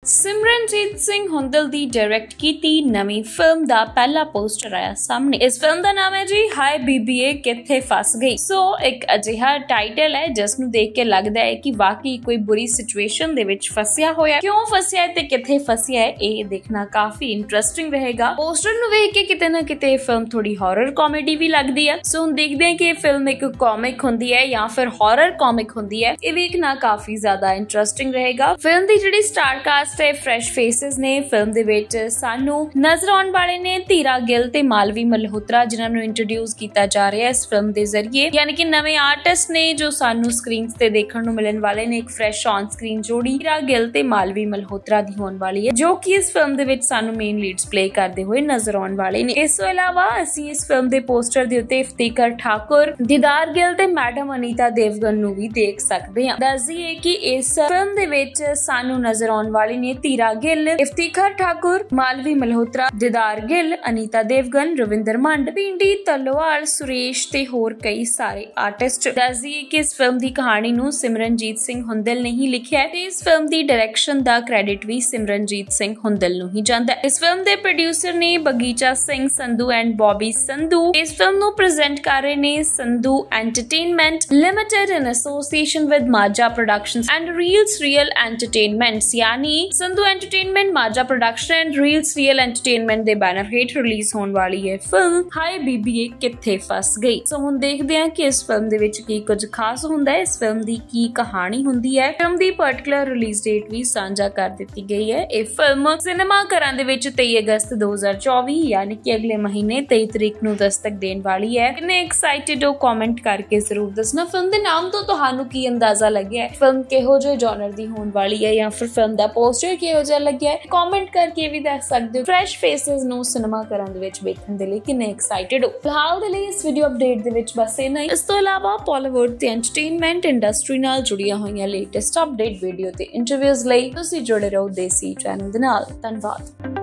सिमरनजीत सिंह हुंदल दी डायरेक्ट कीती नवी फिल्म दा पहला पोस्टर आया सामने। इस फिल्म दा नाम है जी हाय बीबीए किथे फस गई। एक अजिहा टाइटल है जिसनू देख के लगदा है कि वाकई कोई बुरी सिचुएशन दे विच फसिया होया। क्यों फसिया है ते किथे फसिया है ये देखना काफी इंटरेस्टिंग रहेगा। पोस्टर नू वेख के किते ना किते फिल्म थोड़ी हॉरर कॉमेडी भी लगदी है। हुण देखदे हैं कि फिल्म एक कॉमिक हुंदी है या फिर हॉरर कॉमिक हुंदी है। ये देखना काफी ज्यादा इंटरेस्टिंग रहेगा। फिल्म दी जिहड़ी स्टार कास्ट फ्रेश फेसेस ने फिल्म दे विच सानू नजर आने वाले ने धीरा गिल ते मालवी मल्होत्रा जिन्हां नू इंट्रोड्यूस कीता जा रहा है इस फिल्म दे जरिए, यानी कि नवे आर्टिस्ट ने जो सानू स्क्रीन ते देखण नू मिलण वाले ने। एक फ्रेश ऑन स्क्रीन जोड़ी धीरा गिल ते मालवी मल्होत्रा दी होण वाली है जो कि इस फिल्म दे विच सानू मेन लीड्स प्ले करते हुए नजर आने वाले ने। इस तों इलावा असीं इस फिल्म दे पोस्टर दे उत्ते इफ्तिकार ठाकुर, दीदार गिल ते मैडम अनीता देवगन नू भी देख सकते हैं। दस दईए कि इस फिल्म दे विच सानू नजर आने वाले ने धीरा गिल, इफ्तिकार ठाकुर, मालवी मल्होत्रा, दीदार गिल, अनीता देवगन, रविंदर मंड, पिंडी तलवार, सुरेश ते होर कई सारे आर्टिस्ट। दस दईए कि इस फिल्म दी कहानी नू सिमरनजीत सिंह हुंदल ने ही लिखिया है ते इस फिल्म दी डायरेक्शन दा क्रेडिट भी सिमरनजीत सिंह हुंदल नू ही जांदा है। इस फिल्म दे प्रोड्यूसर ने बगीचा सिंह संधू एंड बॉबी संधू। इस फिल्म नू प्रेजेंट कर रहे ने Sandhu entertainment limited in association with Maja productions and reels real entertainments, यानी Sandhu entertainment, Maja production and reels real entertainment दे बैनर हेठ रिलीज होने वाली है फिल्म हाय बीबीए किथे फस गई। हुण देखदे हैं कि इस फिल्म दे विच की कुछ खास हुंदा है, इस फिल्म दी की कहानी हुंदी है। फिल्म दी पर्टिकुलर रिलीज डेट भी साझा कर दित्ती गई है। ये फिल्म सिनेमा घरां दे विच 23 अगस्त 2024 यानी कि अगले महीने 23 तरीक नू दस्तक देने वाली है। कितने एक्साइटेड हो कमेंट करके जरूर दसना। फिल्म दे नाम तो तुहानू की अंदाजा लग्या है, फिल्म किहो जे जॉनर दी होने वाली है या फिर फिल्म दा पोस्टर किहो जिहा लग्या है, कमेंट करके भी दस सकदे हो। फ्रेश फेसेस नू सिनेमा घरां दे विच वेखण दे लई कितने एक्साइटेड हो। फिलहाल दे लई इस वीडियो अपडेट दे विच बस इन्ना ही। इस तो इलावा बॉलीवुड ते एंटरटेनमेंट इंडस्ट्री नाल जुड़ियां होईयां लेटेस्ट अपडेट वीडियो ते इंटरव्यूज लई तुसीं जुड़े रहो देसी चैनल दे नाल। धन्नवाद।